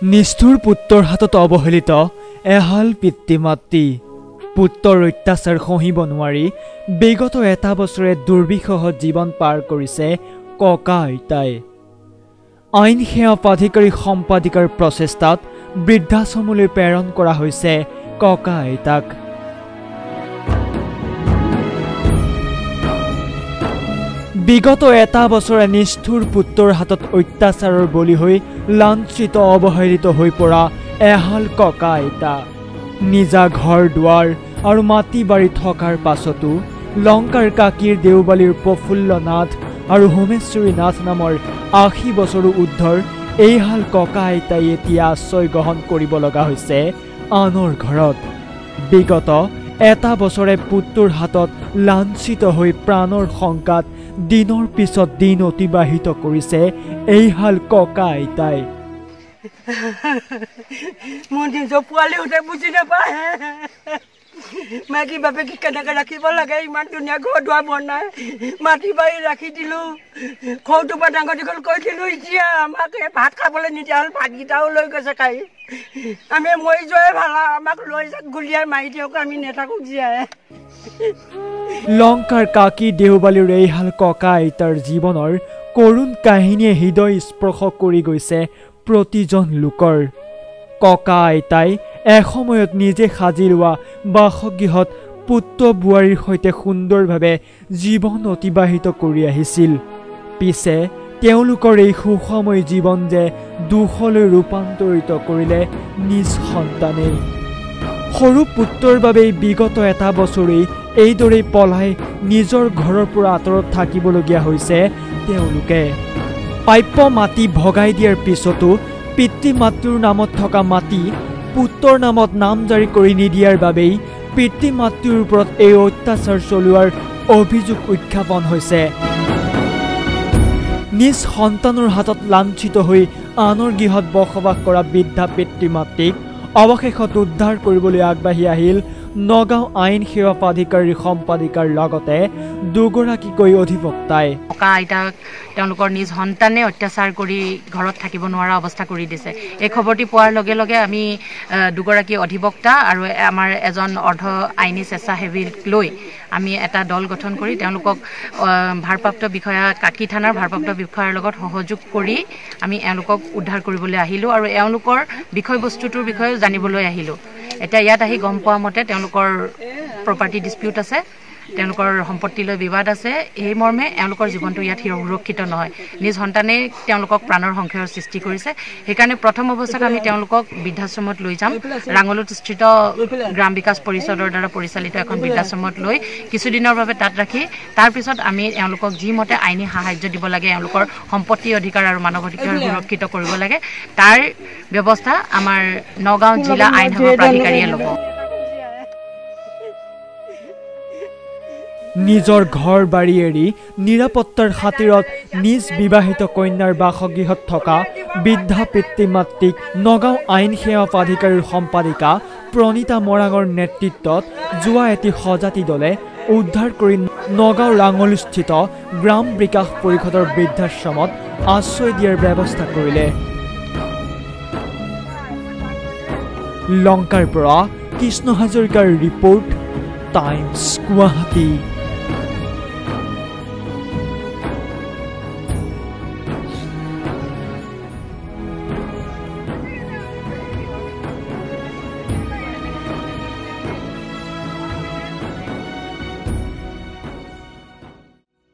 নিষ্ঠুৰ পুত্ৰৰ হাতত অৱহেলিত এহাল পিতৃ মাতৃ পুত্ৰৰ অত্যাচাৰ সহিব নোৱাৰি বিগত এটা বছৰে দুৰ্বিষহ জীৱন পাৰ কৰিছে ককা আইতাই। আইন সেৱা প্ৰাধিকাৰী সম্পাদিকাৰ প্ৰচেষ্টাত বৃদ্ধাশ্ৰমলৈ প্ৰেৰণ কৰা হৈছে ককা আইতাক। বিগত এটা বছৰে নিষ্ঠুৰ পুত্ৰৰ হাতত অত্যাচাৰৰ বলি হৈ লাঞ্ছিত অৱহেলিত হৈ পৰা এহাল ককা আইতা নিজা ঘৰ দুৱাৰ আৰু মাটি বাৰী থকাৰ পাছতো লংকাৰ কাকিৰ দেওবালীৰ প্ৰফুল্ল নাথ আৰু হোমেশ্বৰী নাথ নামৰ ৮০ বছৰো উৰ্ধৰ এইহাল ককা আইতাই এতিয়া আশ্ৰয় গ্ৰহণ কৰিব লগা হৈছে আনৰ ঘৰত। বিগত এটা বছৰে পুত্ৰৰ হাতত লাঞ্ছিত হৈ প্ৰাণৰ শংকাত দিনৰ পিছত দিন অতিবাহিত কৰিছে এইহাল ককা আইতাই। মোৰ নিজৰ পোৱালি উঠে বুজি নাপায় মাইকী বাপেকি কেনেকৈ ৰাখিব লাগে। ইমান ধুনীয়া ঘৰ দুৱাৰ বনাই মাটি বাৰী ৰাখি দিলোঁ, সৰুটোৰ পৰা ডাঙৰ দীঘল কৰি দিলোঁ। এতিয়া আমাক ভাত খাবলৈ নিদিয়া হ'ল, ভাতকেইটাও লৈ গৈছে খাই। আমি মৰি যোৱাই ভাল, আমাক লৈ যাক গুলিয়াই মাৰি দিয়ক, আমি নেথাকোঁ জীয়াই। লংকাৰ কাকি দেওবালীৰ এইহাল ককা আইতাৰ জীৱনৰ কৰুণ কাহিনীয়ে হৃদয় স্পৰ্শ কৰি গৈছে প্ৰতিজন লোকৰ। ককা আইতাই এসময়ত নিজে সাজি লোৱা বাসগৃহত পুত্ৰ বোৱাৰীৰ সৈতে সুন্দৰভাৱে জীৱন অতিবাহিত কৰি আহিছিল। পিছে তেওঁলোকৰ এই সুখময় জীৱন যে দুখলৈ ৰূপান্তৰিত কৰিলে নিজ সন্তানেই। সৰু পুত্ৰৰ বাবেই বিগত এটা বছৰেই এইদৰেই পলাই নিজৰ ঘৰৰ পৰা আঁতৰত থাকিবলগীয়া হৈছে তেওঁলোকে। প্ৰাপ্য মাটি ভগাই দিয়াৰ পিছতো পিতৃ মাতৃৰ নামত থকা মাটি পুত্ৰৰ নামত নাম জাৰি কৰি নিদিয়াৰ বাবেই পিতৃ মাতৃৰ ওপৰত এই অত্যাচাৰ চলোৱাৰ অভিযোগ উত্থাপন হৈছে। নিজ সন্তানৰ হাতত লাঞ্ছিত হৈ আনৰ গৃহত বসবাস কৰা বৃদ্ধা পিতৃ মাতৃক অৱশেষত উদ্ধাৰ কৰিবলৈ আগবাঢ়ি আহিল নগাঁও আইন সেৱা প্ৰাধিকাৰীৰ সম্পাদিকাৰ লগতে দুগৰাকীকৈ অধিবক্তাই। ককা আইতাক তেওঁলোকৰ নিজ সন্তানে অত্যাচাৰ কৰি ঘৰত থাকিব নোৱাৰা অৱস্থা কৰি দিছে। এই খবৰটি পোৱাৰ লগে লগে আমি দুগৰাকী অধিবক্তা আৰু আমাৰ এজন অৰ্ধ আইনী স্বেচ্ছাসেৱীক লৈ আমি এটা দল গঠন কৰি তেওঁলোকক ভাৰপ্ৰাপ্ত বিষয়া কাকি থানাৰ ভাৰপ্ৰাপ্ত বিষয়াৰ লগত সহযোগ কৰি আমি এওঁলোকক উদ্ধাৰ কৰিবলৈ আহিলোঁ আৰু এওঁলোকৰ বিষয়বস্তুটোৰ বিষয়ে জানিবলৈ আহিলোঁ। এতিয়া ইয়াত আহি গম পোৱা মতে তেওঁলোকৰ প্ৰপাৰ্টি ডিস্পিউট আছে, তেওঁলোকৰ সম্পত্তিলৈ বিবাদ আছে। এই মৰ্মে এওঁলোকৰ জীৱনটো ইয়াত সুৰক্ষিত নহয়। নিজ সন্তানেই তেওঁলোকক প্ৰাণৰ সংশয়ৰ সৃষ্টি কৰিছে। সেইকাৰণে প্ৰথম অৱস্থাত আমি তেওঁলোকক বৃদ্ধাশ্ৰমত লৈ যাম। ৰাঙলুতস্থিত গ্ৰাম বিকাশ পৰিষদৰ দ্বাৰা পৰিচালিত এখন বৃদ্ধাশ্ৰমত লৈ কিছুদিনৰ বাবে তাত ৰাখি তাৰপিছত আমি এওঁলোকক যি মতে আইনী সাহায্য দিব লাগে, এওঁলোকৰ সম্পত্তি অধিকাৰ আৰু মানৱ অধিকাৰ সুৰক্ষিত কৰিব লাগে, তাৰ ব্যৱস্থা আমাৰ নগাঁও জিলা আইন সেৱা প্ৰাধিকাৰীয়ে ল'ব। নিজৰ ঘৰ বাৰী এৰি নিৰাপত্তাৰ খাতিৰত নিজ বিবাহিত কন্যাৰ বাসগৃহত থকা বৃদ্ধা পিতৃ মাতৃক নগাঁও আইন সেৱা প্ৰাধিকাৰীৰ সম্পাদিকা প্ৰণীতা মৰাঙৰ নেতৃত্বত যোৱা এটি সজাতি দলে উদ্ধাৰ কৰি নগাঁও ৰাঙলুস্থিত গ্ৰাম বিকাশ পৰিষদৰ বৃদ্ধাশ্ৰমত আশ্ৰয় দিয়াৰ ব্যৱস্থা কৰিলে। লংকাৰ পৰা কৃষ্ণ হাজৰিকাৰ ৰিপৰ্ট, টাইমছ গুৱাহাটী।